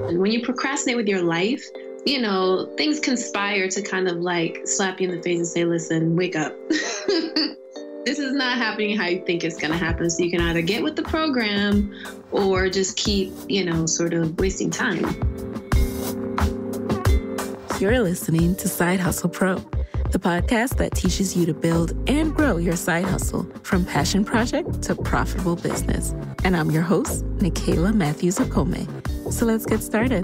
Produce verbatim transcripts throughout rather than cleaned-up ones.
And when you procrastinate with your life, you know, things conspire to kind of like slap you in the face and say, listen, wake up. This is not happening how you think it's going to happen. So you can either get with the program or just keep, you know, sort of wasting time. You're listening to Side Hustle Pro, the podcast that teaches you to build and grow your side hustle from passion project to profitable business. And I'm your host, Nicaila Matthews-Okome. So let's get started.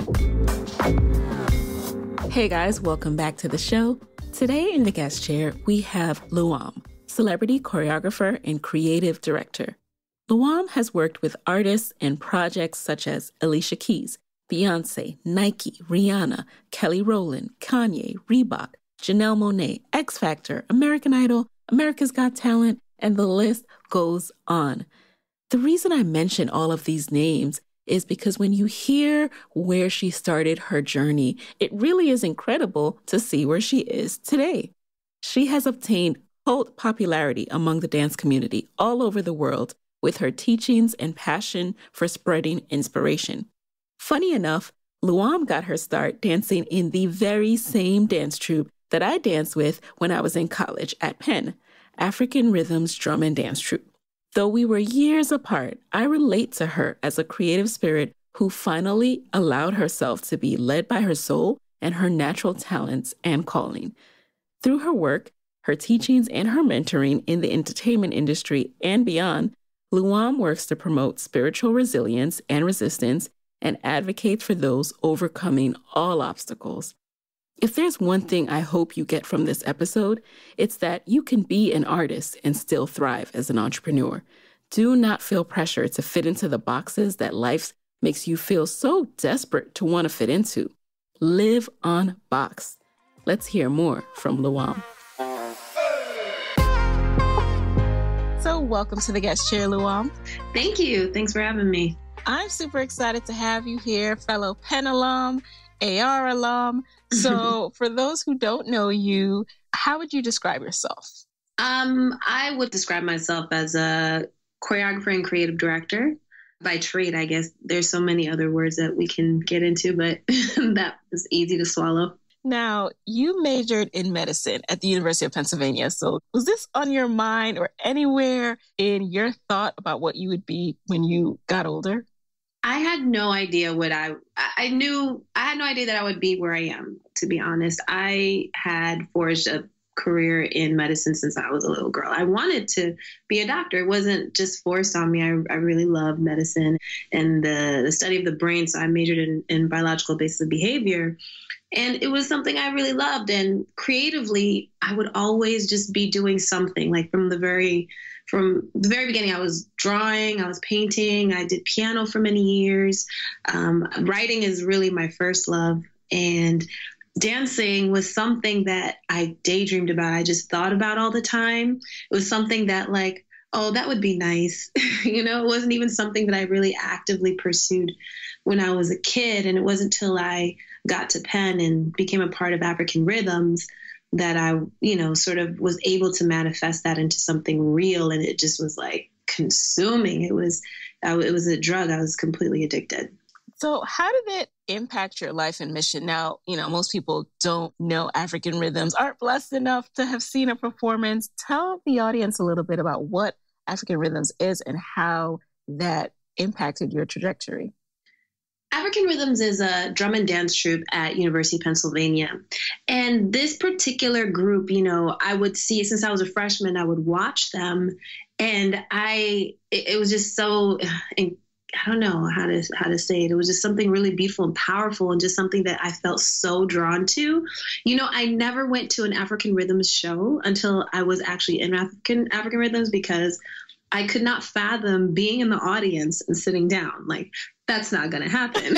Hey guys, welcome back to the show. Today in the guest chair, we have Luam, celebrity choreographer and creative director. Luam has worked with artists and projects such as Alicia Keys, Beyonce, Nike, Rihanna, Kelly Rowland, Kanye, Reebok, Janelle Monae, X Factor, American Idol, America's Got Talent, and the list goes on. The reason I mention all of these names is because when you hear where she started her journey, it really is incredible to see where she is today. She has obtained cult popularity among the dance community all over the world with her teachings and passion for spreading inspiration. Funny enough, Luam got her start dancing in the very same dance troupe that I danced with when I was in college at Penn, African Rhythms Drum and Dance Troupe. Though we were years apart, I relate to her as a creative spirit who finally allowed herself to be led by her soul and her natural talents and calling. Through her work, her teachings, and her mentoring in the entertainment industry and beyond, Luam works to promote spiritual resilience and resistance and advocates for those overcoming all obstacles. If there's one thing I hope you get from this episode, it's that you can be an artist and still thrive as an entrepreneur. Do not feel pressure to fit into the boxes that life makes you feel so desperate to want to fit into. Live unboxed. Let's hear more from Luam. So welcome to the guest chair, Luam. Thank you. Thanks for having me. I'm super excited to have you here, fellow Penn alum, A R alum. So for those who don't know you, how would you describe yourself? Um, I would describe myself as a choreographer and creative director. By trade, I guess. There's so many other words that we can get into, but that is easy to swallow. Now, you majored in medicine at the University of Pennsylvania. So was this on your mind or anywhere in your thought about what you would be when you got older? I had no idea what I, I knew, I had no idea that I would be where I am, to be honest. I had forged a career in medicine since I was a little girl. I wanted to be a doctor. It wasn't just forced on me. I, I really love medicine and the, the study of the brain. So I majored in, in biological basis of behavior. And it was something I really loved. And creatively, I would always just be doing something. Like from the very From the very beginning, I was drawing, I was painting, I did piano for many years. Um, writing is really my first love. And dancing was something that I daydreamed about. I just thought about all the time. It was something that like, oh, that would be nice. You know, it wasn't even something that I really actively pursued when I was a kid. And it wasn't until I got to Penn and became a part of African Rhythms that I, you know, sort of was able to manifest that into something real. And it just was like consuming. It was, uh, it was a drug. I was completely addicted. So how did it impact your life and mission? Now, you know, most people don't know African Rhythms, aren't blessed enough to have seen a performance. Tell the audience a little bit about what African Rhythms is and how that impacted your trajectory. African Rhythms is a drum and dance troupe at University of Pennsylvania. And this particular group, you know, I would see, since I was a freshman, I would watch them. And I, it, it was just so, I don't know how to, how to say it. It was just something really beautiful and powerful and just something that I felt so drawn to. You know, I never went to an African Rhythms show until I was actually in African, African Rhythms because I could not fathom being in the audience and sitting down. Like, that's not going to happen.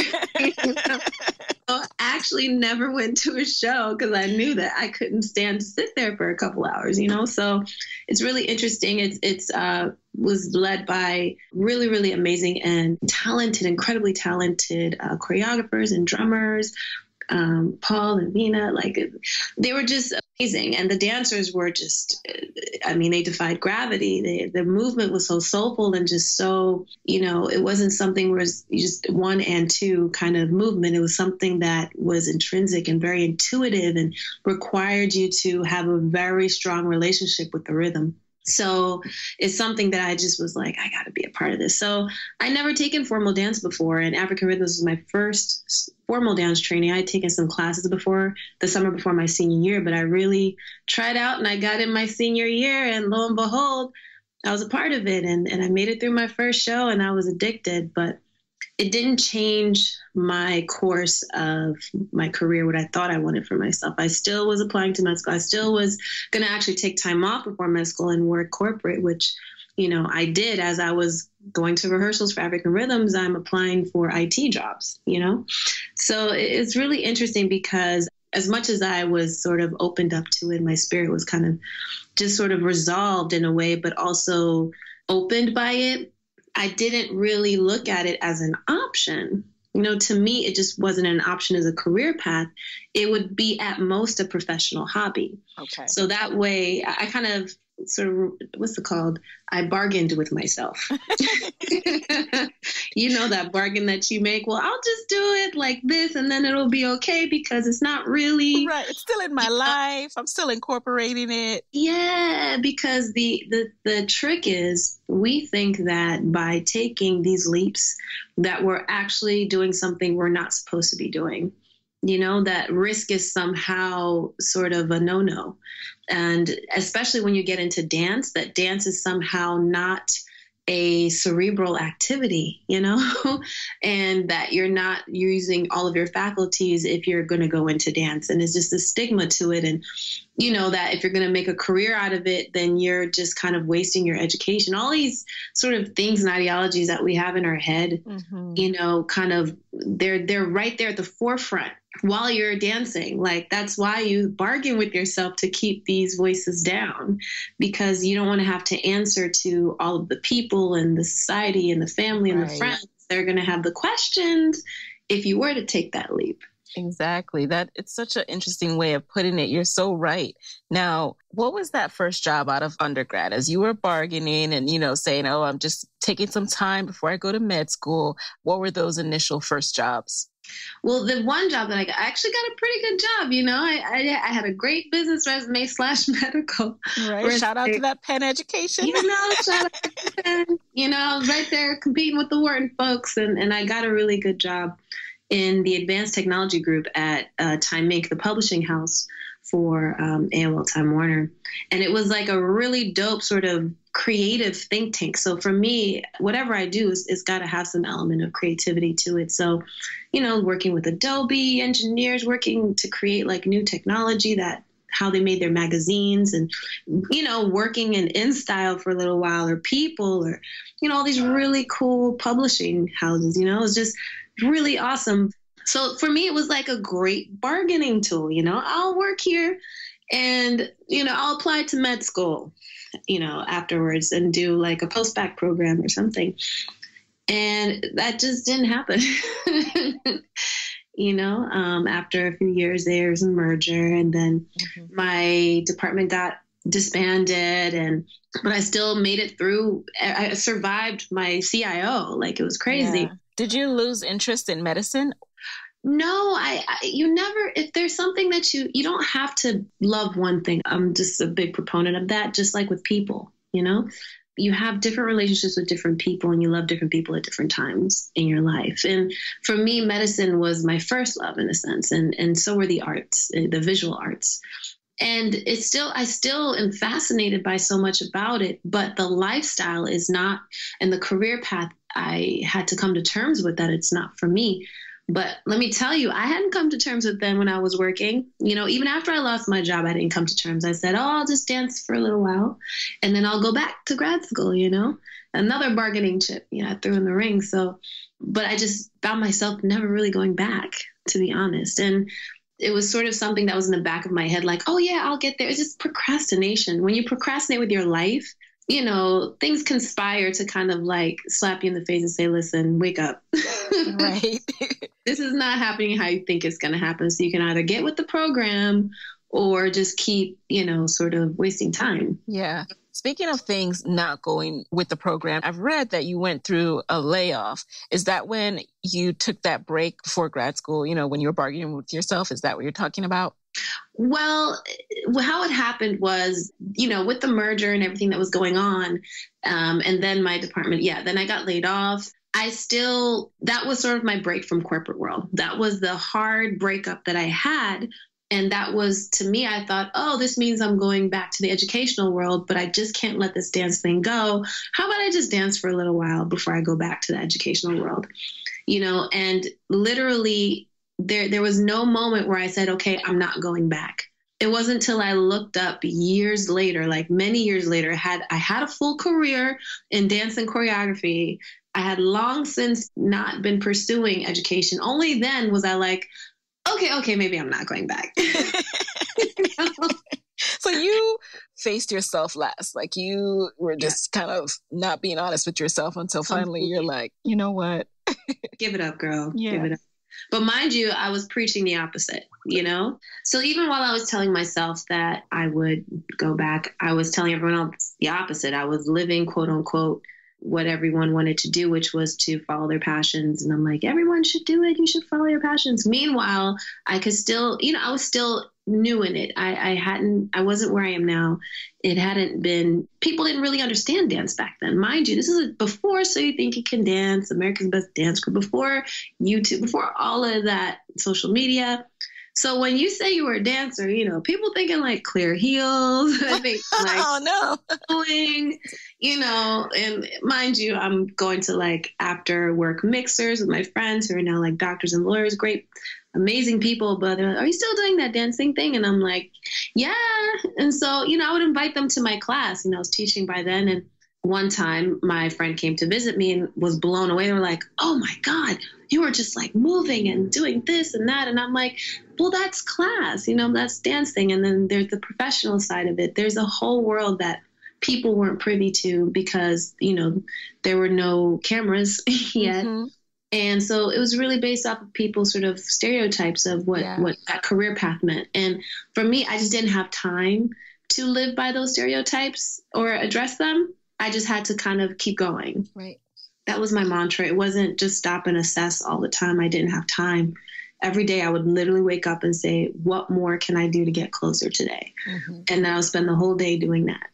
So I actually never went to a show because I knew that I couldn't stand to sit there for a couple hours, you know? So it's really interesting. It's, it's, uh, was led by really, really amazing and talented, incredibly talented uh, choreographers and drummers. um, Paul and Nina, like they were just amazing. And the dancers were just, I mean, they defied gravity. They, the movement was so soulful and just so, you know, it wasn't something where it's just one and two kind of movement. It was something that was intrinsic and very intuitive and required you to have a very strong relationship with the rhythm. So it's something that I just was like, I got to be a part of this. So I never taken formal dance before, and African Rhythms was my first formal dance training. I had taken some classes before the summer before my senior year, but I really tried out and I got in my senior year, and lo and behold, I was a part of it, and, and I made it through my first show, and I was addicted, but it didn't change my course of my career, what I thought I wanted for myself. I still was applying to med school. I still was going to actually take time off before med school and work corporate, which, you know, I did as I was going to rehearsals for African Rhythms. I'm applying for I T jobs, you know. So it's really interesting because as much as I was sort of opened up to it, my spirit was kind of just sort of resolved in a way, but also opened by it. I didn't really look at it as an option. You know, to me, it just wasn't an option as a career path. It would be at most a professional hobby. Okay. So that way I kind of sort of, what's it called? I bargained with myself. You know, that bargain that you make. Well, I'll just do it like this and then it'll be okay because it's not really. Right. It's still in my life. I'm still incorporating it. Yeah, because the, the, the trick is we think that by taking these leaps that we're actually doing something we're not supposed to be doing. You know, that risk is somehow sort of a no-no. And especially when you get into dance, that dance is somehow not a cerebral activity, you know, and that you're not using all of your faculties if you're going to go into dance. And it's just a stigma to it. And, you know, that if you're going to make a career out of it, then you're just kind of wasting your education. All these sort of things and ideologies that we have in our head, mm-hmm. you know, kind of they're they're right there at the forefront while you're dancing. Like, that's why you bargain with yourself to keep these voices down, because you don't want to have to answer to all of the people and the society and the family and right. the friends. They're going to have the questions if you were to take that leap. Exactly. That it's such an interesting way of putting it. You're so right. Now, what was that first job out of undergrad as you were bargaining and, you know, saying, oh, I'm just taking some time before I go to med school? What were those initial first jobs? Well, the one job that I got, I actually got a pretty good job. You know, I I, I had a great business resume slash medical. Right. Shout out to that Penn education. You know, shout out to Penn. You know, I was right there competing with the Wharton folks, and, and I got a really good job in the advanced technology group at uh, Time Inc, the publishing house for um, A O L Time Warner. And it was like a really dope sort of creative think tank. So for me, whatever I do is it's got to have some element of creativity to it. So, you know, working with Adobe engineers, working to create like new technology, that how they made their magazines, and, you know, working in InStyle for a little while, or People, or, you know, all these really cool publishing houses. You know, it's just really awesome. So for me, it was like a great bargaining tool. You know, I'll work here and, you know, I'll apply to med school, you know, afterwards and do like a post-bac program or something. And that just didn't happen. You know, um, after a few years, there's a merger, and then mm-hmm. my department got disbanded, and but I still made it through. I survived my C I O. Like, it was crazy. Yeah. Did you lose interest in medicine? No, I, I, you never, if there's something that you, you don't have to love one thing. I'm just a big proponent of that, just like with people, you know, you have different relationships with different people, and you love different people at different times in your life. And for me, medicine was my first love in a sense. And, and so were the arts, the visual arts. And it's still, I still am fascinated by so much about it, but the lifestyle is not, and the career path, I had to come to terms with that it's not for me. But let me tell you, I hadn't come to terms with them when I was working. You know, even after I lost my job, I didn't come to terms. I said, oh, I'll just dance for a little while, and then I'll go back to grad school, you know, another bargaining chip, you know, I threw in the ring. So, but I just found myself never really going back, to be honest. And it was sort of something that was in the back of my head, like, oh yeah, I'll get there. It's just procrastination. When you procrastinate with your life, you know, things conspire to kind of like slap you in the face and say, listen, wake up. Right. This is not happening how you think it's going to happen. So you can either get with the program or just keep, you know, sort of wasting time. Yeah. Speaking of things not going with the program, I've read that you went through a layoff. Is that when you took that break before grad school, you know, when you were bargaining with yourself? Is that what you're talking about? Well, how it happened was, you know, with the merger and everything that was going on, um, and then my department, yeah, then I got laid off. I still, that was sort of my break from corporate world. That was the hard breakup that I had. And that was, to me, I thought, oh, this means I'm going back to the educational world, but I just can't let this dance thing go. How about I just dance for a little while before I go back to the educational world? You know, and literally there, there was no moment where I said, okay, I'm not going back. It wasn't until I looked up years later, like many years later, had I had a full career in dance and choreography. I had long since not been pursuing education. Only then was I like, okay, okay, maybe I'm not going back. You know? So you faced yourself last. Like you were just yeah. kind of not being honest with yourself until finally you're like, you know what? Give it up, girl. Yeah. Give it up. But mind you, I was preaching the opposite, you know? So even while I was telling myself that I would go back, I was telling everyone else the opposite. I was living, quote unquote, what everyone wanted to do, which was to follow their passions. And I'm like, everyone should do it. You should follow your passions. Meanwhile, I could still, you know, I was still new in it. I, I hadn't, I wasn't where I am now. It hadn't been, people didn't really understand dance back then. Mind you, this is before So You Think You Can Dance, America's Best Dance Group, before YouTube, before all of that social media. So when you say you were a dancer, you know, people thinking like clear heels, they think like oh no, going, you know, and mind you, I'm going to like after work mixers with my friends who are now like doctors and lawyers, great, amazing people. But they're like, are you still doing that dancing thing? And I'm like, yeah. And so, you know, I would invite them to my class. You know, I was teaching by then. And one time my friend came to visit me and was blown away. They were like, oh my God, you were just like moving and doing this and that. And I'm like, well, that's class, you know, that's dancing. And then there's the professional side of it. There's a whole world that people weren't privy to because, you know, there were no cameras yet. Mm-hmm. And so it was really based off of people's sort of stereotypes of what, yeah. what that career path meant. And for me, I just didn't have time to live by those stereotypes or address them. I just had to kind of keep going. Right. That was my mantra. It wasn't just stop and assess all the time. I didn't have time. Every day I would literally wake up and say, what more can I do to get closer today? Mm-hmm. And then I would spend the whole day doing that.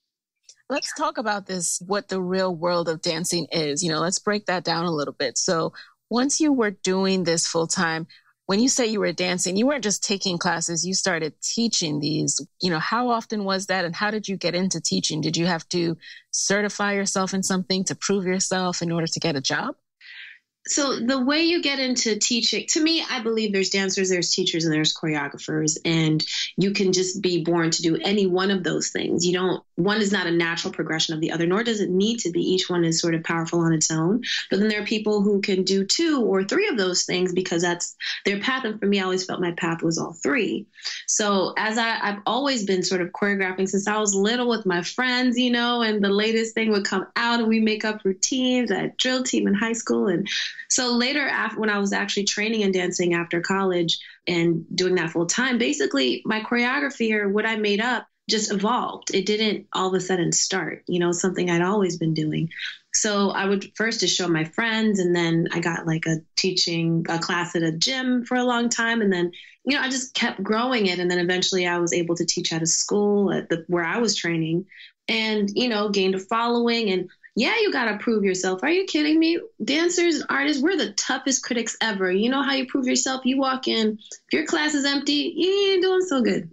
Let's talk about this, what the real world of dancing is. You know, let's break that down a little bit. So once you were doing this full time, when you say you were dancing, you weren't just taking classes, you started teaching these. You know, how often was that? And how did you get into teaching? Did you have to certify yourself in something to prove yourself in order to get a job? So the way you get into teaching, to me, I believe there's dancers, there's teachers, and there's choreographers, and you can just be born to do any one of those things. You don't, one is not a natural progression of the other, nor does it need to be. Each one is sort of powerful on its own. But then there are people who can do two or three of those things because that's their path. And for me, I always felt my path was all three. So as I, I've always been sort of choreographing since I was little with my friends, you know, and the latest thing would come out and we make up routines. I had drill team in high school. And so later, after, when I was actually training and dancing after college and doing that full time, basically my choreography or what I made up just evolved. It didn't all of a sudden start, you know, something I'd always been doing. So I would first just show my friends, and then I got like a teaching a class at a gym for a long time. And then, you know, I just kept growing it. And then eventually I was able to teach at a school at the, where I was training and, you know, gained a following. And yeah, you got to prove yourself. Are you kidding me? Dancers and artists, we're the toughest critics ever. You know how you prove yourself? You walk in, if your class is empty, you ain't doing so good.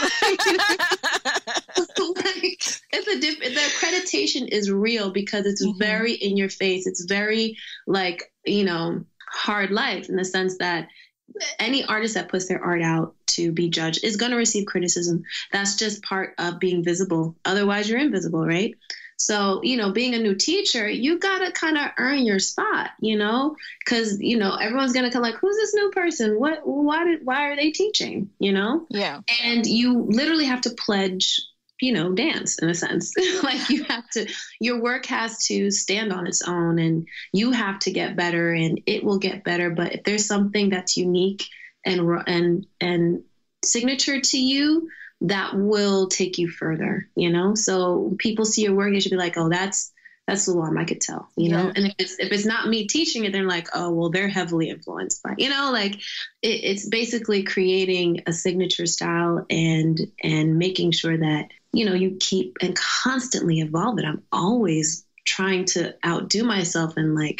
Like, it's a diff- the accreditation is real because it's mm-hmm. very in your face. It's very like, you know, hard life in the sense that any artist that puts their art out to be judged is going to receive criticism. That's just part of being visible. Otherwise, you're invisible, right? So, you know, being a new teacher, you got to kind of earn your spot, you know, because, you know, everyone's going to come like, who's this new person? What, why did, why are they teaching? You know? Yeah. And you literally have to pledge you know, dance in a sense. Like you have to, your work has to stand on its own and you have to get better and it will get better. But if there's something that's unique and, and, and signature to you, that will take you further, you know? So people see your work, they should be like, oh, that's, that's Luam, I could tell, you yeah. know? And if it's, if it's not me teaching it, they're like, oh, well, they're heavily influenced by, you know, like it, it's basically creating a signature style and, and making sure that, you know, you keep and constantly evolve it. I'm always trying to outdo myself and like,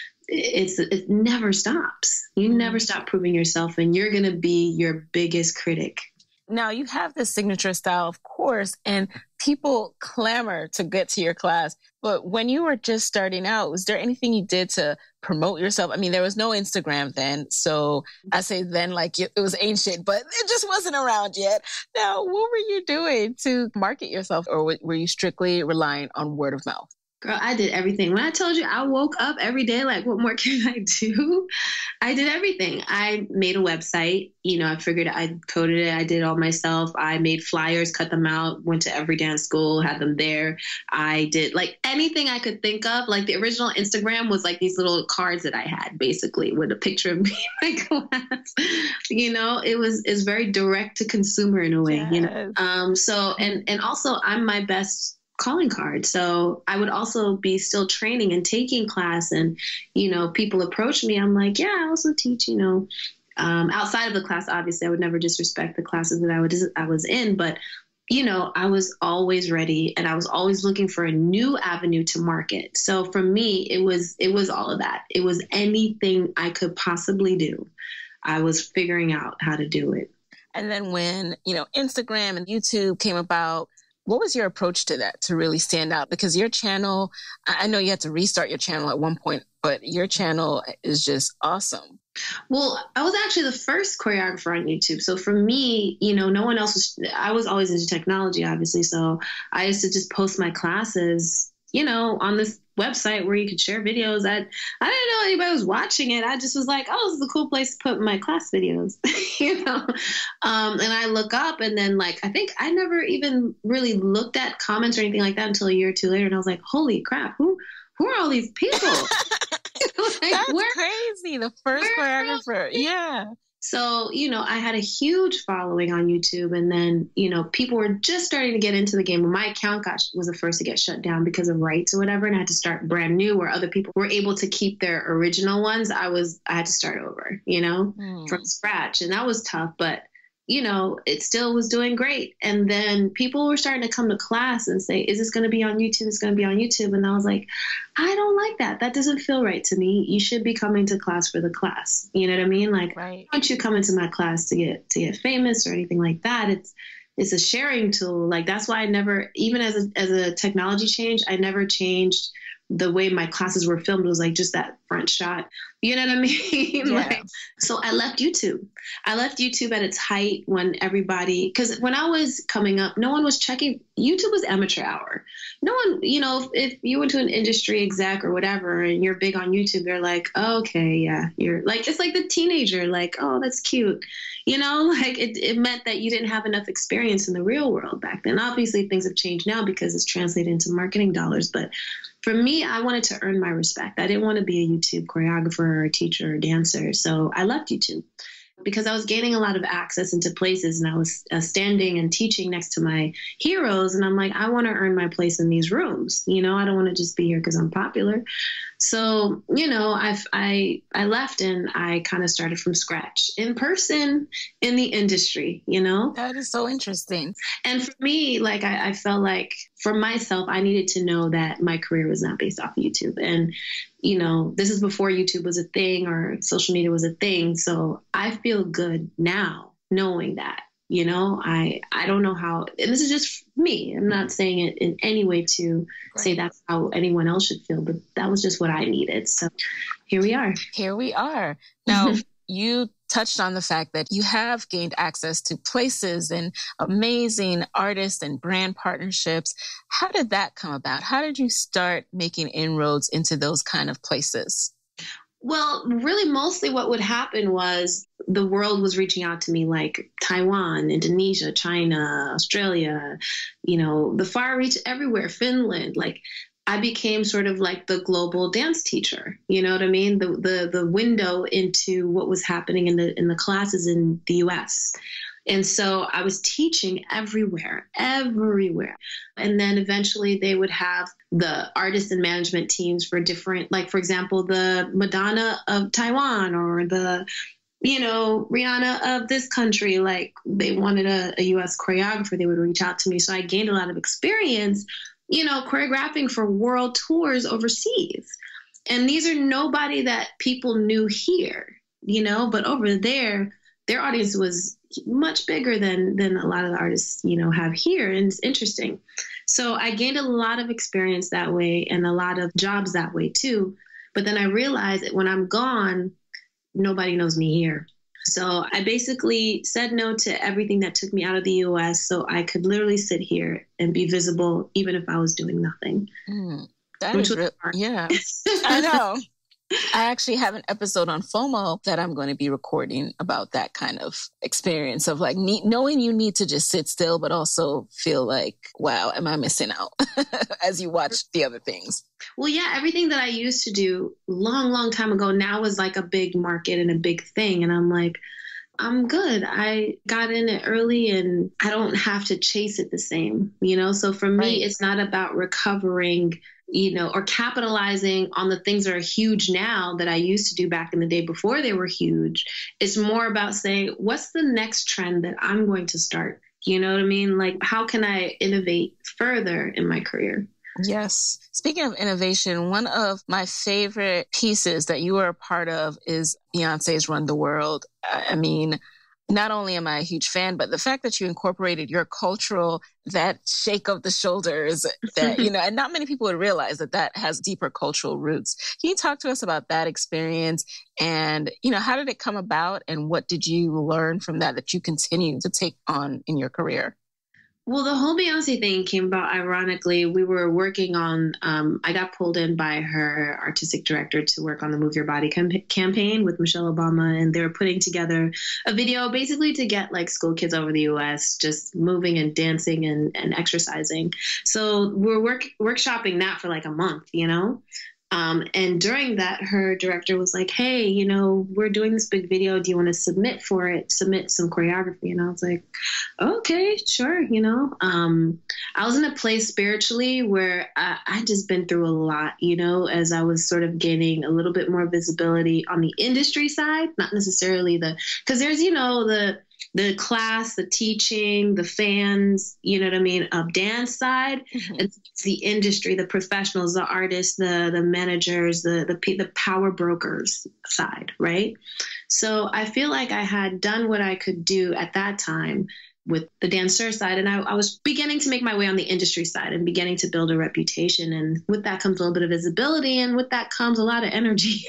it's, it never stops. You mm-hmm. never stop proving yourself and you're going to be your biggest critic. Now you have this signature style, of course, and people clamor to get to your class. But when you were just starting out, was there anything you did to promote yourself? I mean, there was no Instagram then. So I say then like it was ancient, but it just wasn't around yet. Now, what were you doing to market yourself? Or were you strictly relying on word of mouth? Girl, I did everything. When I told you I woke up every day, like, what more can I do? I did everything. I made a website. You know, I figured I coded it. I did it all myself. I made flyers, cut them out, went to every dance school, had them there. I did like anything I could think of. Like the original Instagram was like these little cards that I had basically with a picture of me in my class. You know, it was, it's very direct to consumer in a way, yes. you know? Um, so, and, and also I'm my best calling card. So I would also be still training and taking class and, you know, people approach me. I'm like, yeah, I also teach, you know, um, outside of the class, obviously I would never disrespect the classes that I would, I was in, but you know, I was always ready and I was always looking for a new avenue to market. So for me, it was, it was all of that. It was anything I could possibly do. I was figuring out how to do it. And then when, you know, Instagram and YouTube came about, what was your approach to that to really stand out? Because your channel, I know you had to restart your channel at one point, but your channel is just awesome. Well, I was actually the first choreographer on YouTube. So for me, you know, no one else was, I was always into technology, obviously. So I used to just post my classes, you know, on this website where you could share videos. I, I didn't know anybody was watching it. I just was like, oh, this is a cool place to put my class videos, you know? Um, and I look up and then like, I think I never even really looked at comments or anything like that until a year or two later. And I was like, holy crap, who, who are all these people? Like, that's where, crazy. The first choreographer. Yeah. So, you know, I had a huge following on YouTube and then, you know, people were just starting to get into the game. When my account got, was the first to get shut down because of rights or whatever. And I had to start brand new where other people were able to keep their original ones. I was, I had to start over, you know, mm. from scratch. And that was tough, but you know, it still was doing great. And then people were starting to come to class and say, is this going to be on YouTube? It's going to be on YouTube. And I was like, I don't like that. That doesn't feel right to me. You should be coming to class for the class. You know what I mean? Like, right. I don't want you coming to my class to get, to get famous or anything like that. It's, it's a sharing tool. Like, that's why I never, even as a, as a technology change, I never changed the way my classes were filmed. It was like just that front shot. You know what I mean? Yeah. Like, so I left YouTube. I left YouTube at its height when everybody, because when I was coming up, no one was checking. YouTube was amateur hour. No one, you know, if, if you went to an industry exec or whatever and you're big on YouTube, they're like, oh, okay, yeah, you're like, it's like the teenager, like, oh, that's cute. You know, like it, it meant that you didn't have enough experience in the real world back then. Obviously, things have changed now because it's translated into marketing dollars. But for me, I wanted to earn my respect. I didn't want to be a YouTube choreographer or a teacher or dancer. So I left YouTube because I was gaining a lot of access into places and I was uh, standing and teaching next to my heroes. And I'm like, I want to earn my place in these rooms. You know, I don't want to just be here because I'm popular. So, you know, I've, I, I left and I kind of started from scratch in person in the industry, you know? That is so interesting. And for me, like, I, I felt like for myself, I needed to know that my career was not based off of YouTube. And, you know, this is before YouTube was a thing or social media was a thing. So I feel good now knowing that. You know, I, I don't know how, and this is just me. I'm not saying it in any way to right. say that's how anyone else should feel, but that was just what I needed. So here we are. Here we are. Now, you touched on the fact that you have gained access to places and amazing artists and brand partnerships. How did that come about? How did you start making inroads into those kind of places? Well, really, mostly what would happen was the world was reaching out to me, like Taiwan, Indonesia, China, Australia, you know, the far reach everywhere, Finland. Like I became sort of like the global dance teacher. You know what I mean? The the the window into what was happening in the in the classes in the U S. And so I was teaching everywhere, everywhere. And then eventually they would have the artist and management teams for different, like, for example, the Madonna of Taiwan or the, you know, Rihanna of this country. Like they wanted a, a U S choreographer, they would reach out to me. So I gained a lot of experience, you know, choreographing for world tours overseas. And these are nobody that people knew here, you know, but over there, their audience was much bigger than than a lot of the artists, you know, have here. And it's interesting. So I gained a lot of experience that way and a lot of jobs that way too. But then I realized that when I'm gone, nobody knows me here. So I basically said no to everything that took me out of the U S so I could literally sit here and be visible even if I was doing nothing. Mm, that is real. Yeah, I know. I actually have an episode on FOMO that I'm going to be recording about that kind of experience of like need, knowing you need to just sit still, but also feel like, wow, am I missing out as you watch the other things? Well, yeah, everything that I used to do long, long time ago now is like a big market and a big thing. And I'm like, I'm good. I got in it early and I don't have to chase it the same, you know? So for me, right. It's not about recovering, you know, or capitalizing on the things that are huge now that I used to do back in the day before they were huge. It's more about saying, what's the next trend that I'm going to start? You know what I mean? Like, how can I innovate further in my career? Yes. Speaking of innovation, one of my favorite pieces that you are a part of is Beyonce's Run the World. I mean, not only am I a huge fan, but the fact that you incorporated your cultural, that shake of the shoulders, that, you know, and not many people would realize that that has deeper cultural roots. Can you talk to us about that experience and, you know, how did it come about and what did you learn from that that you continue to take on in your career? Well, the whole Beyonce thing came about ironically. We were working on, um, I got pulled in by her artistic director to work on the Move Your Body cam- campaign with Michelle Obama. And they were putting together a video basically to get like school kids over the U S just moving and dancing and, and exercising. So we're work- workshopping that for like a month, you know? Um, and during that, her director was like, hey, you know, we're doing this big video. Do you want to submit for it? Submit some choreography. And I was like, okay, sure. You know, um, I was in a place spiritually where I, I just been through a lot, you know, as I was sort of gaining a little bit more visibility on the industry side, not necessarily the, because there's, you know, the, the class, the teaching, the fans, you know what I mean, of dance side. Mm-hmm. It's the industry, the professionals, the artists, the the managers, the the the power brokers side, right? So I feel like I had done what I could do at that time with the dancer side, and I, I was beginning to make my way on the industry side and beginning to build a reputation. And with that comes a little bit of visibility, and with that comes a lot of energy.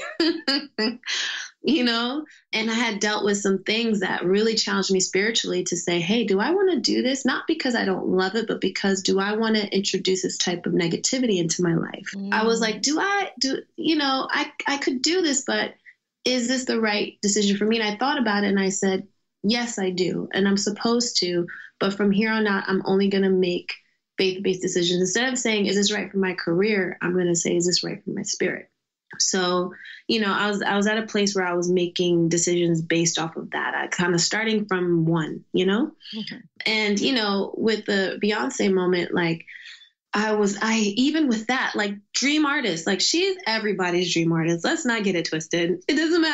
You know, and I had dealt with some things that really challenged me spiritually to say, hey, do I want to do this? Not because I don't love it, but because do I want to introduce this type of negativity into my life? Mm. I was like, do I do, you know, I, I could do this, but is this the right decision for me? And I thought about it and I said, yes, I do. And I'm supposed to, but from here on out, I'm only going to make faith-based decisions. Instead of saying, is this right for my career? I'm going to say, is this right for my spirit? So, you know, I was I was at a place where I was making decisions based off of that. I kind of starting from one, you know, mm-hmm. And, you know, with the Beyonce moment, like I was I even with that, like dream artist, like she's everybody's dream artist. Let's not get it twisted. It doesn't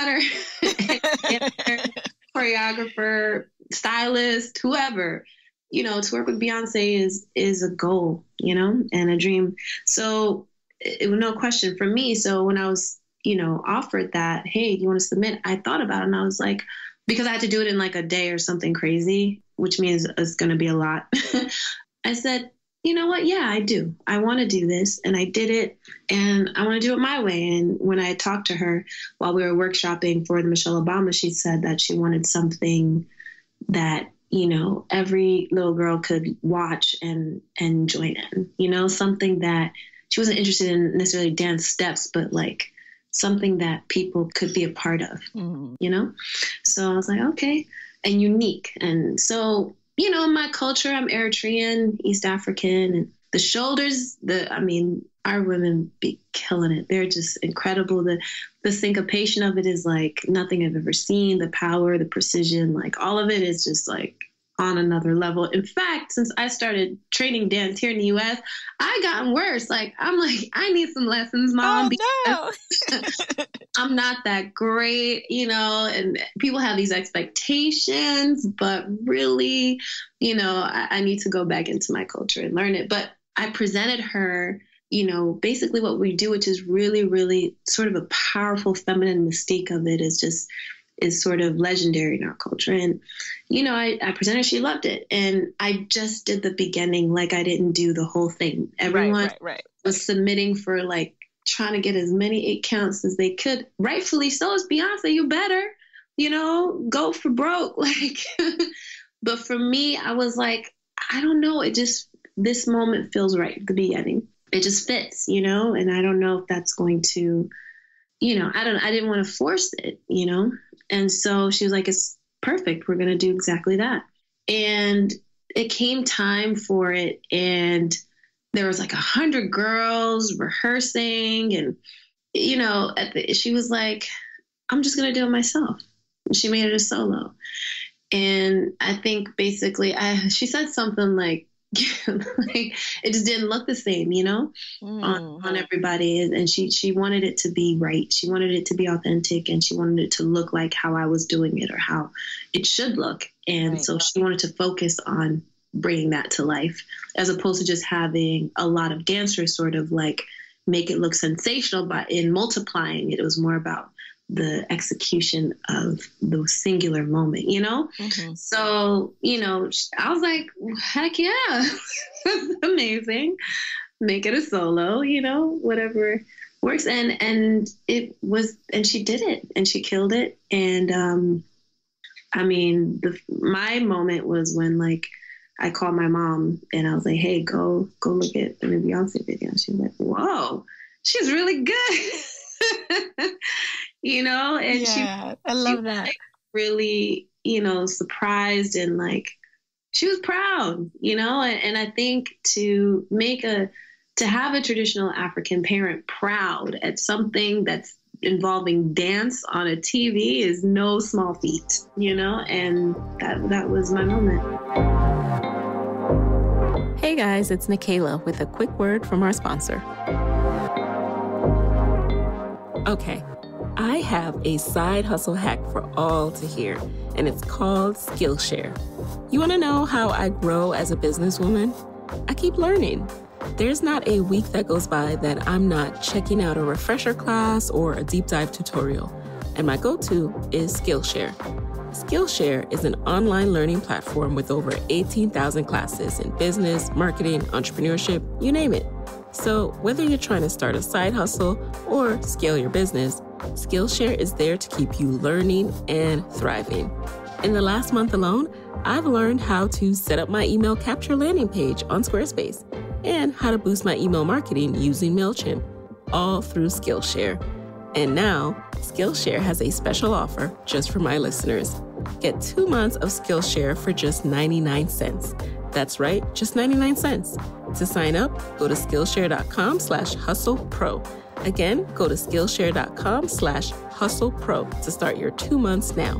matter. Choreographer, stylist, whoever, you know, to work with Beyonce is is a goal, you know, and a dream. So it was no question for me. So when I was, you know, offered that, hey, do you want to submit? I thought about it and I was like, because I had to do it in like a day or something crazy, which means it's going to be a lot. I said, you know what? Yeah, I do. I want to do this. And I did it and I want to do it my way. And when I talked to her while we were workshopping for the Michelle Obama, she said that she wanted something that, you know, every little girl could watch and, and join in, you know, something that she wasn't interested in necessarily dance steps, but like something that people could be a part of, mm-hmm. you know? So I was like, okay, and unique. And so, you know, in my culture, I'm Eritrean, East African, and the shoulders, the, I mean, our women be killing it. They're just incredible. The, the syncopation of it is like nothing I've ever seen. The power, the precision, like all of it is just like on another level. In fact, since I started training dance here in the U S, I gotten worse. Like, I'm like, I need some lessons, Mom. Oh, no. I'm not that great, you know, and people have these expectations, but really, you know, I, I need to go back into my culture and learn it. But I presented her, you know, basically what we do, which is really, really sort of a powerful feminine mystique of it is just, is sort of legendary in our culture. And, you know, I, I presented, she loved it. And I just did the beginning, like I didn't do the whole thing. Everyone right, right, right. was submitting for like trying to get as many eight counts as they could. Rightfully so. It's Beyonce, you better, you know, go for broke. Like, but for me, I was like, I don't know. It just, this moment feels right at the beginning. It just fits, you know, and I don't know if that's going to, you know, I don't, I didn't want to force it, you know? And so she was like, it's perfect. We're going to do exactly that. And it came time for it. And there was like a hundred girls rehearsing and, you know, at the, she was like, I'm just going to do it myself. And she made it a solo. And I think basically I, she said something like, like it just didn't look the same, you know, mm-hmm. on, on everybody. And she, she wanted it to be right. She wanted it to be authentic and she wanted it to look like how I was doing it or how it should look. And right. so she wanted to focus on bringing that to life as opposed to just having a lot of dancers sort of like make it look sensational, but in multiplying it, it was more about the execution of the singular moment, you know? Mm-hmm. So, you know, I was like, heck yeah, that's amazing. Make it a solo, you know, whatever works. And, and it was, and she did it and she killed it. And, um, I mean, the, my moment was when like, I called my mom and I was like, hey, go, go look at the new Beyonce video. She was like, whoa, she's really good. You know, and yeah, she, I love she that. Was, like, really, you know, surprised and like, she was proud, you know, and, and I think to make a, to have a traditional African parent proud at something that's involving dance on a T V is no small feat, you know, and that, that was my moment. Hey guys, it's Nikayla with a quick word from our sponsor. Okay. I have a side hustle hack for all to hear, and it's called Skillshare. You want to know how I grow as a businesswoman? I keep learning. There's not a week that goes by that I'm not checking out a refresher class or a deep dive tutorial, and my go-to is Skillshare. Skillshare is an online learning platform with over eighteen thousand classes in business, marketing, entrepreneurship, you name it. So whether you're trying to start a side hustle or scale your business, Skillshare is there to keep you learning and thriving. In the last month alone, I've learned how to set up my email capture landing page on Squarespace and how to boost my email marketing using MailChimp, all through Skillshare. And now, Skillshare has a special offer just for my listeners. Get two months of Skillshare for just ninety-nine cents. That's right, just ninety-nine cents. To sign up, go to Skillshare.com slash hustle pro. Again, go to Skillshare.com slash hustle pro to start your two months now.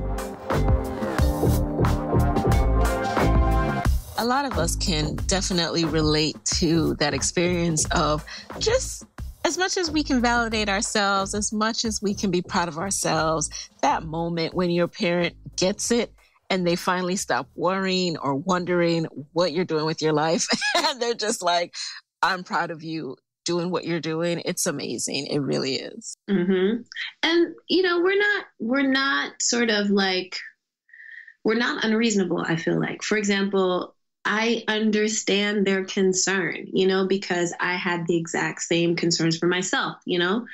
A lot of us can definitely relate to that experience of just as much as we can validate ourselves, as much as we can be proud of ourselves, that moment when your parent gets it and they finally stop worrying or wondering what you're doing with your life. And they're just like, I'm proud of you doing what you're doing. It's amazing. It really is. Mm-hmm. And, you know, we're not, we're not sort of like, we're not unreasonable, I feel like. For example, I understand their concern, you know, because I had the exact same concerns for myself, you know.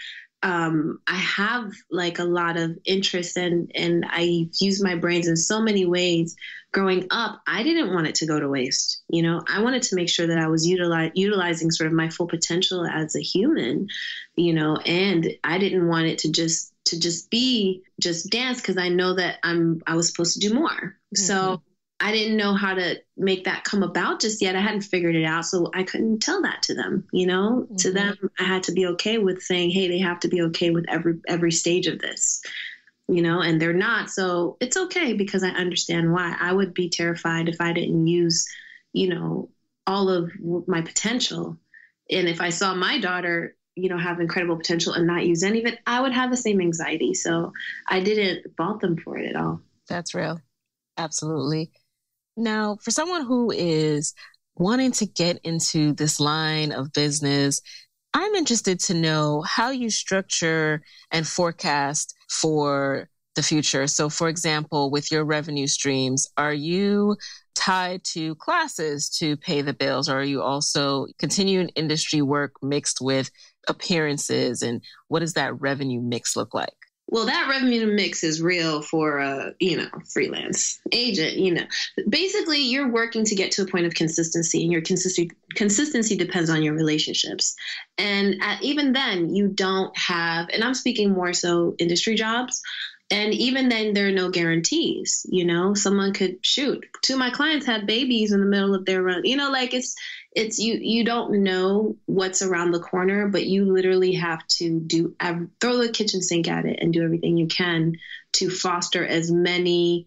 um, I have like a lot of interest and, and I use my brains in so many ways. Growing up, I didn't want it to go to waste. You know, I wanted to make sure that I was utilize, utilizing sort of my full potential as a human, you know, and I didn't want it to just, to just be just dance because I know that I'm, I was supposed to do more. Mm-hmm. So I didn't know how to make that come about just yet. I hadn't figured it out. So I couldn't tell that to them, you know, mm-hmm. to them, I had to be okay with saying, hey, they have to be okay with every, every stage of this, you know, and they're not. So it's okay because I understand why. I would be terrified if I didn't use, you know, all of my potential. And if I saw my daughter, you know, have incredible potential and not use any of it, I would have the same anxiety. So I didn't fault them for it at all. That's real. Absolutely. Now, for someone who is wanting to get into this line of business, I'm interested to know how you structure and forecast for the future. So, for example, with your revenue streams, are you tied to classes to pay the bills, or are you also continuing industry work mixed with appearances? And what does that revenue mix look like? Well, that revenue mix is real for a, you know, freelance agent, you know. Basically, you're working to get to a point of consistency, and your consistency consistency depends on your relationships. And at, even then, you don't have, and I'm speaking more so industry jobs, and even then, there are no guarantees, you know. Someone could shoot. Two of my clients had babies in the middle of their run, you know, like it's, It's you, you don't know what's around the corner, but you literally have to do, throw the kitchen sink at it and do everything you can to foster as many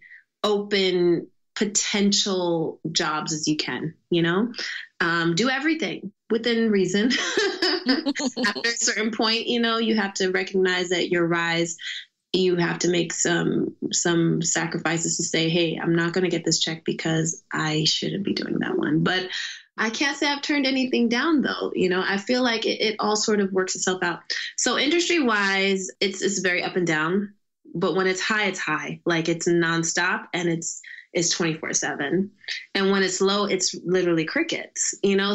open potential jobs as you can, you know, um, do everything within reason. After a certain point, you know, you have to recognize that your rise, you have to make some some sacrifices to say, hey, I'm not going to get this check because I shouldn't be doing that one. But I can't say I've turned anything down, though. You know, I feel like it, it all sort of works itself out. So industry wise, it's it's very up and down. But when it's high, it's high. Like it's nonstop and it's it's twenty-four seven. And when it's low, it's literally crickets, you know,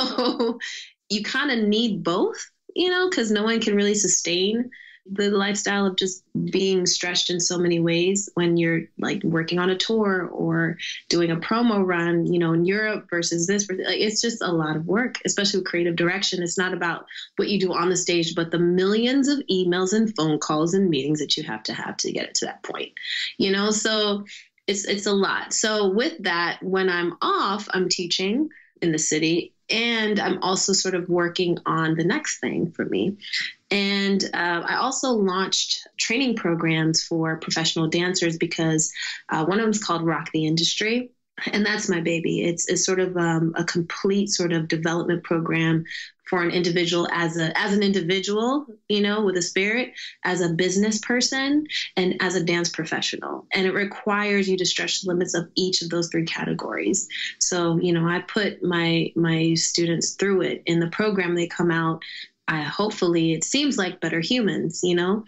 so you kind of need both, you know, because no one can really sustain the lifestyle of just being stretched in so many ways when you're like working on a tour or doing a promo run, you know, in Europe versus this. Like, it's just a lot of work, especially with creative direction. It's not about what you do on the stage, but the millions of emails and phone calls and meetings that you have to have to get it to that point, you know, so it's, it's a lot. So with that, when I'm off, I'm teaching in the city. And I'm also sort of working on the next thing for me. And uh, I also launched training programs for professional dancers because uh, one of them is called Rock the Industry. And that's my baby. It's, it's sort of um, a complete sort of development program for an individual as a as an individual, you know, with a spirit, as a business person, and as a dance professional. And it requires you to stretch the limits of each of those three categories. So, you know, I put my my students through it. In the program, they come out, I, hopefully it seems like better humans, you know?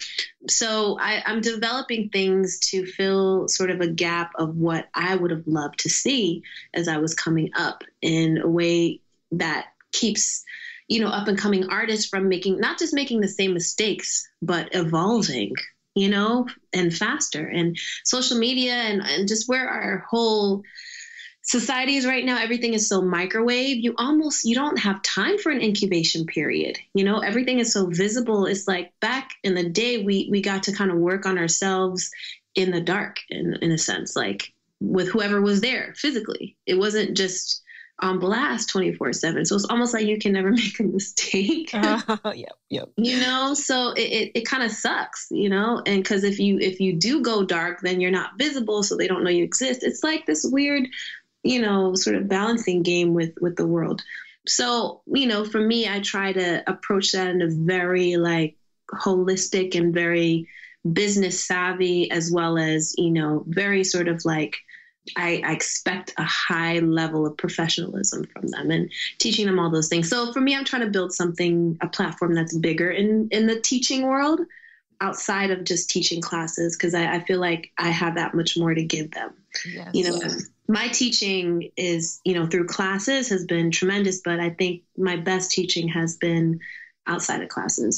So I, I'm developing things to fill sort of a gap of what I would have loved to see as I was coming up in a way that keeps, you know, up and coming artists from making, not just making the same mistakes, but evolving, you know, and faster. And social media and, and just where our whole society is right now, everything is so microwave. You almost, you don't have time for an incubation period. You know, everything is so visible. It's like back in the day, we, we got to kind of work on ourselves in the dark in, in a sense, like with whoever was there physically. It wasn't just on blast twenty-four seven. So it's almost like you can never make a mistake. Uh, yep, yep. You know, so it, it, it kind of sucks, you know, and because if you if you do go dark, then you're not visible. So they don't know you exist. It's like this weird, you know, sort of balancing game with with the world. So, you know, for me, I try to approach that in a very like holistic and very business savvy, as well as, you know, very sort of like I, I expect a high level of professionalism from them and teaching them all those things. So for me, I'm trying to build something, a platform that's bigger in, in the teaching world outside of just teaching classes, because I, I feel like I have that much more to give them. Yes. You know, my teaching is, you know, through classes has been tremendous, but I think my best teaching has been outside of classes.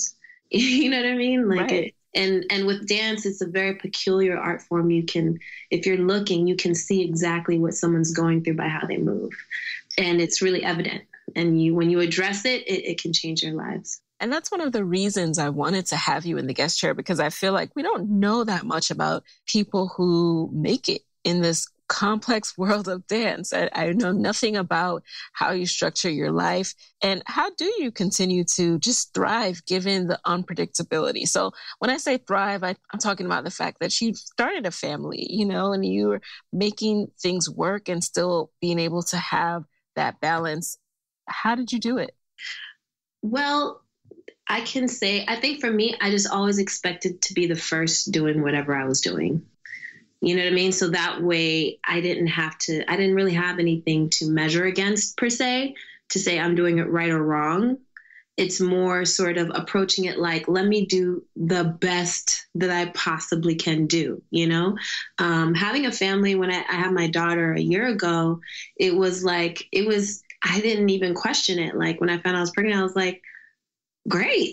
You know what I mean? Like, Right. it, and, and with dance, it's a very peculiar art form. You can, if you're looking, you can see exactly what someone's going through by how they move. And it's really evident. And you, when you address it, it, it can change your lives. And that's one of the reasons I wanted to have you in the guest chair, because I feel like we don't know that much about people who make it in this complex world of dance. I, I know nothing about how you structure your life and how do you continue to just thrive given the unpredictability. So when I say thrive, I, I'm talking about the fact that you started a family, you know, and you're making things work and still being able to have that balance. How did you do it? Well, I can say, I think for me, I just always expected to be the first doing whatever I was doing. You know what I mean? So that way I didn't have to, I didn't really have anything to measure against per se, to say I'm doing it right or wrong. It's more sort of approaching it like, let me do the best that I possibly can do. You know, um, having a family, when I, I had my daughter a year ago, it was like, it was, I didn't even question it. Like when I found out I was pregnant, I was like, great.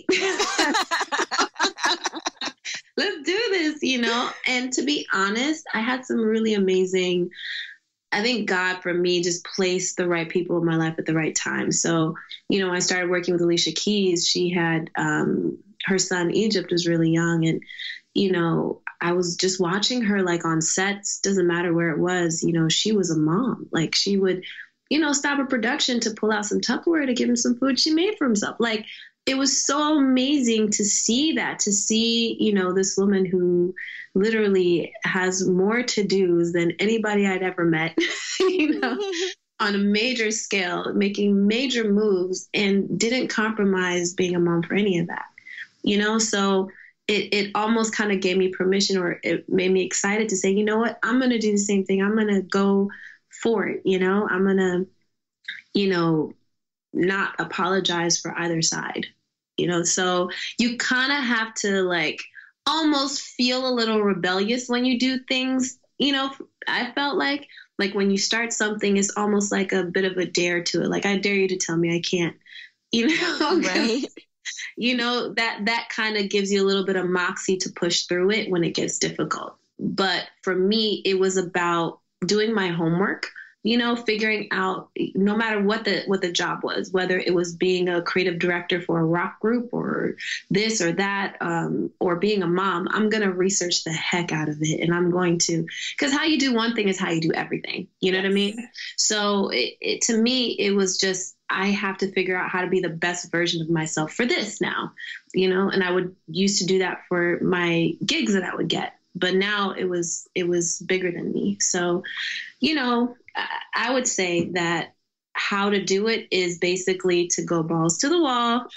Let's do this, you know? And to be honest, I had some really amazing, I think God for me just placed the right people in my life at the right time. So, you know, I started working with Alicia Keys. She had, um, her son, Egypt, was really young. And, you know, I was just watching her like on sets, doesn't matter where it was, you know, she was a mom. Like she would, you know, stop a production to pull out some Tupperware to give him some food she made for himself. Like, it was so amazing to see that, to see, you know, this woman who literally has more to-dos than anybody I'd ever met, you know, on a major scale, making major moves and didn't compromise being a mom for any of that, you know? So it, it almost kind of gave me permission, or it made me excited to say, you know what, I'm going to do the same thing. I'm going to go for it. You know, I'm going to, you know, not apologize for either side. You know, so you kind of have to like almost feel a little rebellious when you do things. You know, I felt like, like when you start something, it's almost like a bit of a dare to it. Like, I dare you to tell me I can't, you know, right. You know, that, that kind of gives you a little bit of moxie to push through it when it gets difficult. But for me, it was about doing my homework. You know, figuring out no matter what the what the job was, whether it was being a creative director for a rock group or this or that, um, or being a mom, I'm going to research the heck out of it. And I'm going to, because how you do one thing is how you do everything. You know yes. what I mean? So it, it, to me, it was just, I have to figure out how to be the best version of myself for this now, you know, and I would used to do that for my gigs that I would get. But now it was it was bigger than me. So, you know, I would say that how to do it is basically to go balls to the wall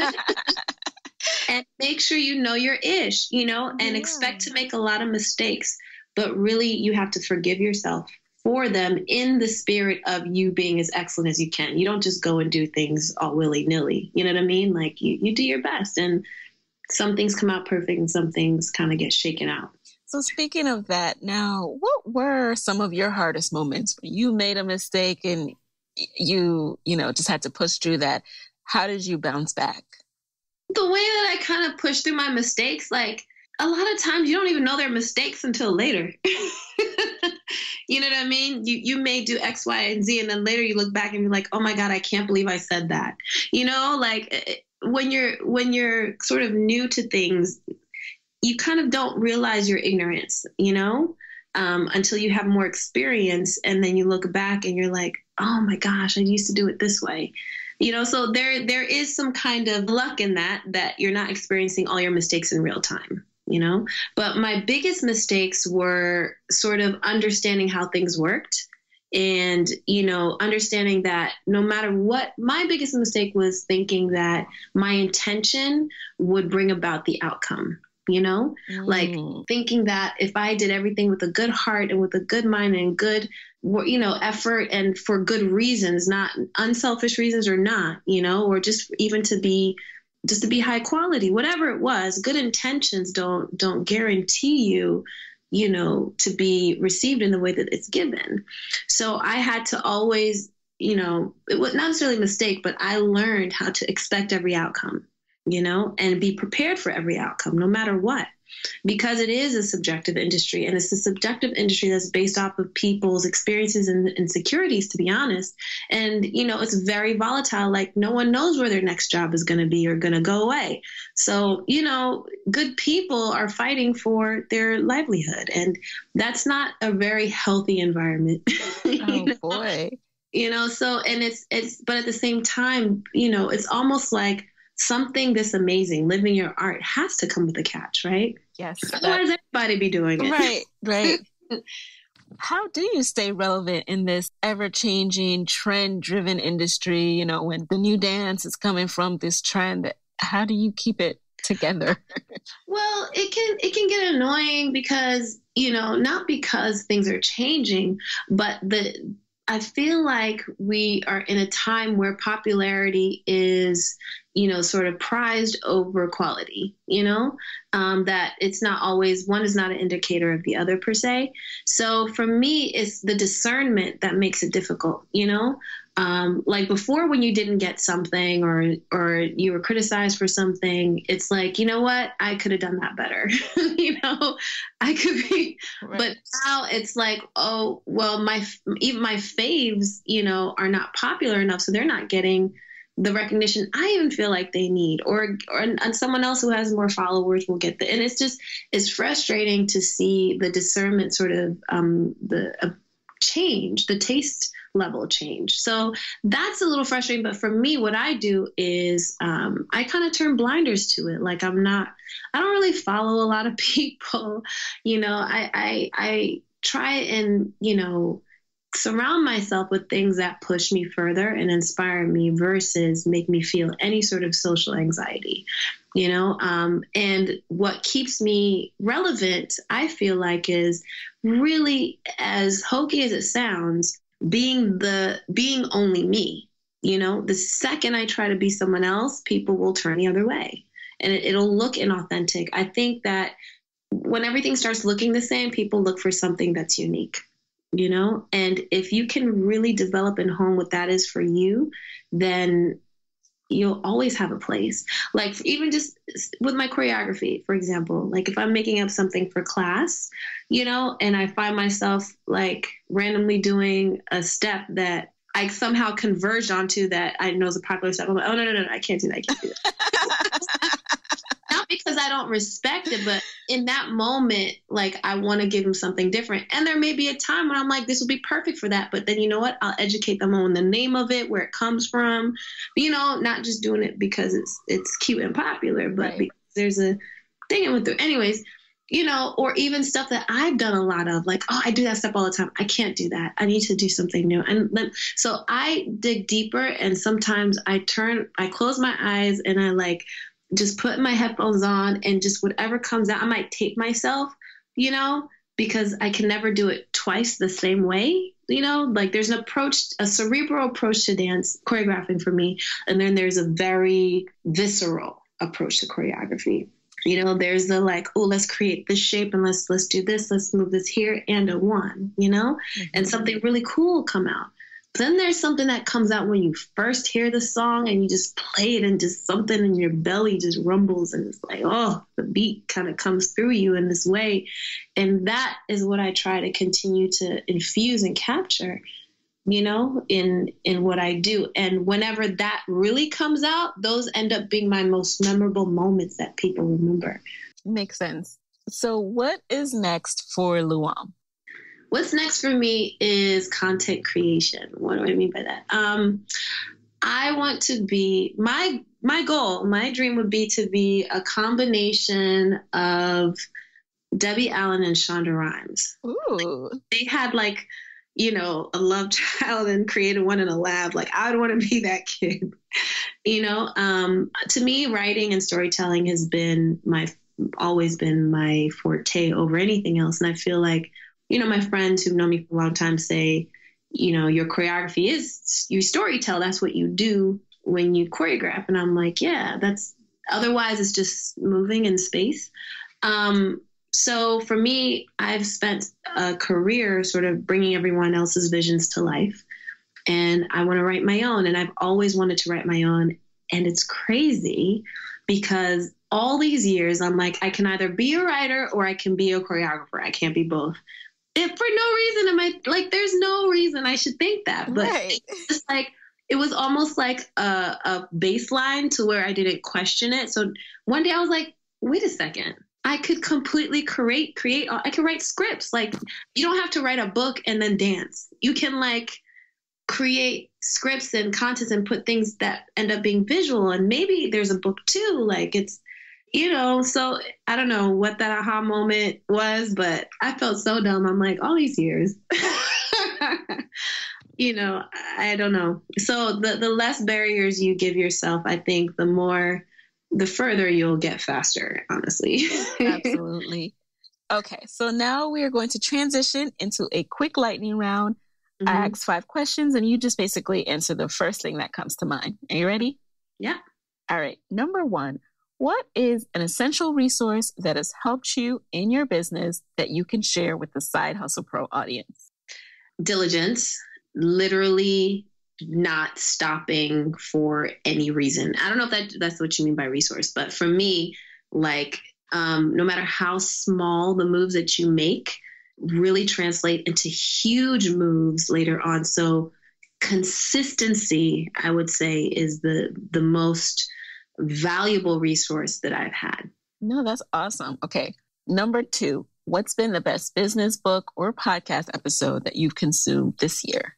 and make sure you know your ish, you know, and yeah. expect to make a lot of mistakes. But really, you have to forgive yourself for them in the spirit of you being as excellent as you can. You don't just go and do things all willy-nilly. You know what I mean? Like you, you do your best, and some things come out perfect and some things kind of get shaken out. So speaking of that, now, what were some of your hardest moments when you made a mistake and you, you know, just had to push through that? How did you bounce back? The way that I kind of push through my mistakes, like a lot of times you don't even know they're mistakes until later. You know what I mean? You you may do X, Y, and Z, and then later you look back and you're like, oh my God, I can't believe I said that. You know, like when you're when you're sort of new to things, you kind of don't realize your ignorance, you know, um, until you have more experience. And then you look back and you're like, oh my gosh, I used to do it this way. You know, so there there is some kind of luck in that, that you're not experiencing all your mistakes in real time, you know. But my biggest mistakes were sort of understanding how things worked. And, you know, understanding that no matter what, my biggest mistake was thinking that my intention would bring about the outcome. You know, mm. like thinking that if I did everything with a good heart and with a good mind and good, you know, effort and for good reasons, not unselfish reasons or not, you know, or just even to be just to be high quality, whatever it was, good intentions don't don't guarantee you, you know, to be received in the way that it's given. So I had to always, you know, it was not necessarily a mistake, but I learned how to expect every outcome. you know, and be prepared for every outcome, no matter what. Because it is a subjective industry, and it's a subjective industry that's based off of people's experiences and insecurities, to be honest. And, you know, it's very volatile. Like, no one knows where their next job is going to be or going to go away. So, you know, good people are fighting for their livelihood, and that's not a very healthy environment. Oh, you know? boy. You know, so, and it's, it's, but at the same time, you know, it's almost like something this amazing, living your art, has to come with a catch, right? Yes. Otherwise, that, everybody be doing it. Right, right. How do you stay relevant in this ever-changing, trend-driven industry? You know, when the new dance is coming from this trend, how do you keep it together? Well, it can it can get annoying because, you know, not because things are changing, but the I feel like we are in a time where popularity is, you know, sort of prized over quality, you know, um, that it's not always, one is not an indicator of the other per se. So for me, it's the discernment that makes it difficult, you know, um, like before, when you didn't get something or, or you were criticized for something, it's like, you know what, I could have done that better. you know, I could be, right. But now it's like, oh, well, my, even my faves, you know, are not popular enough. So they're not getting the recognition I even feel like they need, or, or and someone else who has more followers will get the, and it's just, it's frustrating to see the discernment sort of, um, the uh, change, the taste level change. So that's a little frustrating. But for me, what I do is, um, I kind of turn blinders to it. Like I'm not, I don't really follow a lot of people, you know, I, I, I try and, you know, surround myself with things that push me further and inspire me versus make me feel any sort of social anxiety, you know? Um, and what keeps me relevant, I feel like, is really, as hokey as it sounds, being the, being only me, you know? The second I try to be someone else, people will turn the other way and it, it'll look inauthentic. I think that when everything starts looking the same, people look for something that's unique. You know, and if you can really develop and hone what that is for you, then you'll always have a place. Like even just with my choreography, for example, like if I'm making up something for class, you know, and I find myself like randomly doing a step that I somehow converged onto that I know is a popular step, I'm like, oh, no, no, no, no, I can't do that. I can't do that. Not because I don't respect it, but in that moment, like I want to give them something different. And there may be a time when I'm like, this will be perfect for that. But then you know what? I'll educate them on the name of it, where it comes from, you know, not just doing it because it's it's cute and popular, but right. Because there's a thing I went through. Anyways, you know, or even stuff that I've done a lot of, like, oh, I do that stuff all the time. I can't do that. I need to do something new. And then, so I dig deeper, and sometimes I turn, I close my eyes and I like, just put my headphones on and just whatever comes out, I might tape myself, you know, because I can never do it twice the same way, you know, like there's an approach, a cerebral approach to dance choreographing for me. And then there's a very visceral approach to choreography. You know, there's the like, oh, let's create this shape and let's, let's do this. Let's move this here and a one, you know, mm-hmm. and something really cool come out. Then there's something that comes out when you first hear the song and you just play it and just something in your belly just rumbles and it's like, oh, the beat kind of comes through you in this way. And that is what I try to continue to infuse and capture, you know, in, in what I do. And whenever that really comes out, those end up being my most memorable moments that people remember. Makes sense. So what is next for Luam? What's next for me is content creation. What do I mean by that? Um, I want to be, my my goal, my dream would be to be a combination of Debbie Allen and Shonda Rhimes. Ooh. They had like, you know, a love child and created one in a lab. Like I would want to be that kid. You know, um, to me, writing and storytelling has been my, always been my forte over anything else. And I feel like, you know, my friends who've known me for a long time say, you know, your choreography is you storytell. That's what you do when you choreograph. And I'm like, yeah, that's, otherwise it's just moving in space. Um, so for me, I've spent a career sort of bringing everyone else's visions to life. And I want to write my own. And I've always wanted to write my own. And it's crazy because all these years I'm like, I can either be a writer or I can be a choreographer. I can't be both. If for no reason am I like, there's no reason I should think that, but Right. it's just like, it was almost like a, a baseline to where I didn't question it. So one day I was like, wait a second, I could completely create, create, I could write scripts. Like, you don't have to write a book and then dance. You can like create scripts and content and put things that end up being visual. And maybe there's a book too. Like it's, you know, so I don't know what that aha moment was, but I felt so dumb. I'm like, all these years, you know, I don't know. So the, the less barriers you give yourself, I think the more, the further you'll get faster, honestly. Absolutely. Okay. So now we are going to transition into a quick lightning round. Mm-hmm. I ask five questions and you just basically answer the first thing that comes to mind. Are you ready? Yeah. All right. Number one. What is an essential resource that has helped you in your business that you can share with the Side Hustle Pro audience? Diligence, literally not stopping for any reason. I don't know if that that's what you mean by resource, but for me, like, um, no matter how small the moves that you make really translate into huge moves later on. So consistency, I would say, is the the most valuable resource that I've had. No, that's awesome. Okay. Number two, what's been the best business book or podcast episode that you've consumed this year?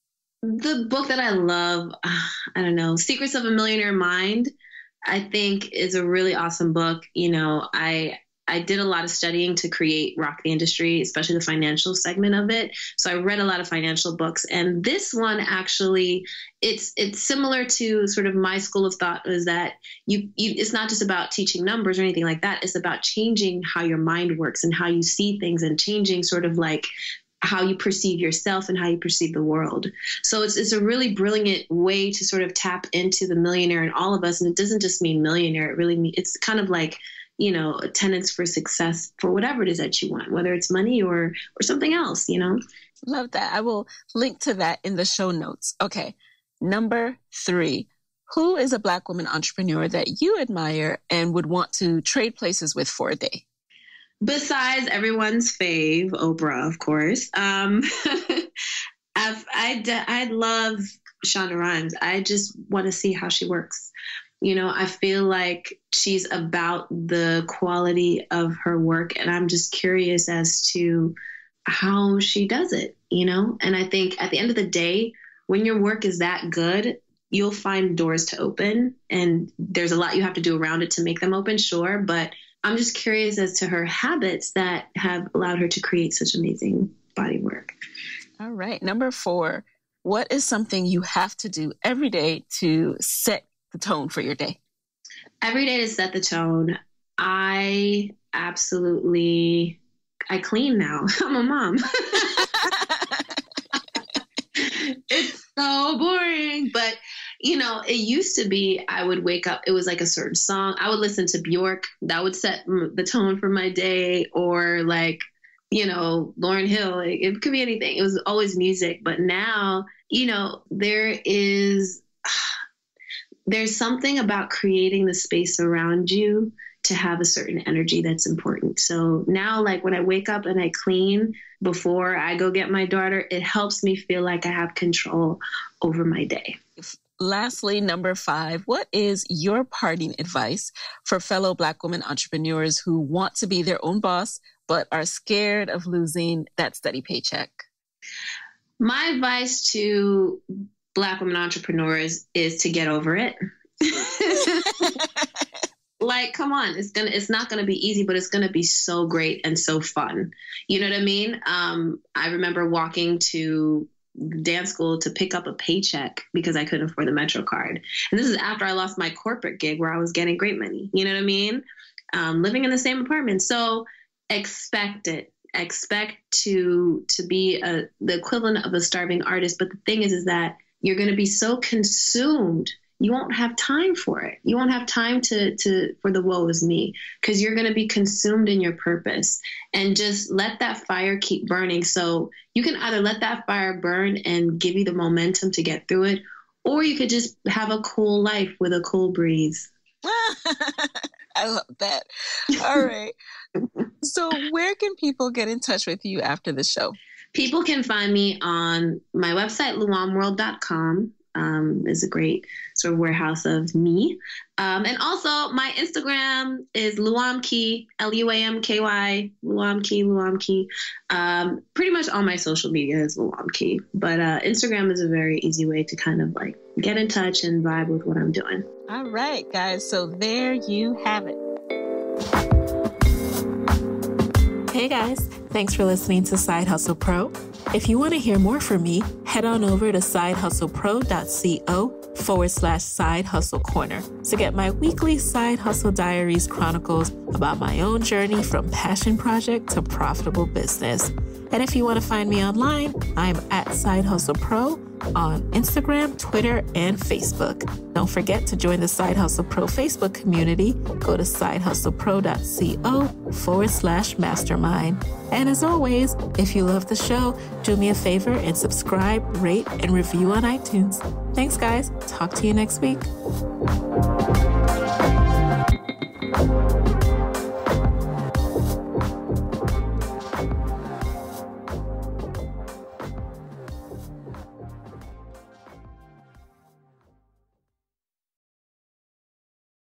The book that I love, I don't know, Secrets of a Millionaire Mind, I think is a really awesome book. You know, I I did a lot of studying to create Rock the Industry, especially the financial segment of it. So I read a lot of financial books. And this one actually, it's it's similar to sort of my school of thought, is that you, you it's not just about teaching numbers or anything like that. It's about changing how your mind works and how you see things, and changing sort of like how you perceive yourself and how you perceive the world. So it's it's a really brilliant way to sort of tap into the millionaire in all of us. And it doesn't just mean millionaire. It really means, it's kind of like, you know, tenets for success for whatever it is that you want, whether it's money or or something else, you know. Love that. I will link to that in the show notes. Okay. Number three, who is a Black woman entrepreneur that you admire and would want to trade places with for a day? Besides everyone's fave, Oprah, of course. Um, I've, I I love Shonda Rhimes. I just want to see how she works. You know, I feel like she's about the quality of her work, and I'm just curious as to how she does it, you know? And I think at the end of the day, when your work is that good, you'll find doors to open, and there's a lot you have to do around it to make them open, sure. But I'm just curious as to her habits that have allowed her to create such amazing body work. All right. Number four, what is something you have to do every day to set the tone for your day? Every day to set the tone, I absolutely, I clean now. I'm a mom. It's so boring. But, you know, it used to be, I would wake up, it was like a certain song. I would listen to Bjork. That would set the tone for my day. Or like, you know, Lauryn Hill. It, it could be anything. It was always music. But now, you know, there is... there's something about creating the space around you to have a certain energy that's important. So now, like when I wake up and I clean before I go get my daughter, it helps me feel like I have control over my day. Lastly, number five, what is your parting advice for fellow Black women entrepreneurs who want to be their own boss, but are scared of losing that steady paycheck? My advice to Black women entrepreneurs is to get over it. Like, come on, it's gonna, it's not gonna be easy, but it's gonna be so great and so fun. You know what I mean? Um, I remember walking to dance school to pick up a paycheck because I couldn't afford the Metro card. And this is after I lost my corporate gig where I was getting great money. You know what I mean? Um, living in the same apartment. So expect it. Expect to to be a, the equivalent of a starving artist. But the thing is, is that you're going to be so consumed, you won't have time for it. You won't have time to, to for the woe is me, because you're going to be consumed in your purpose. And just let that fire keep burning. So you can either let that fire burn and give you the momentum to get through it, or you could just have a cool life with a cool breeze. I love that. All right. So where can people get in touch with you after the show? People can find me on my website, luam world dot com. Um, is a great sort of warehouse of me. Um, and also my Instagram is Luam Key, L U A M K Y, Luam Key, Luam Key. Um, pretty much all my social media is Luam Key. But uh, Instagram is a very easy way to kind of like get in touch and vibe with what I'm doing. All right, guys. So there you have it. Hey guys, thanks for listening to Side Hustle Pro. If you want to hear more from me, head on over to sidehustlepro.co forward slash side hustle corner to get my weekly Side Hustle Diaries chronicles about my own journey from passion project to profitable business. And if you want to find me online, I'm at Side Hustle Pro on Instagram, Twitter, and Facebook. Don't forget to join the Side Hustle Pro Facebook community. Go to sidehustlepro.co forward slash mastermind. And as always, if you love the show, do me a favor and subscribe, rate, and review on iTunes. Thanks, guys. Talk to you next week.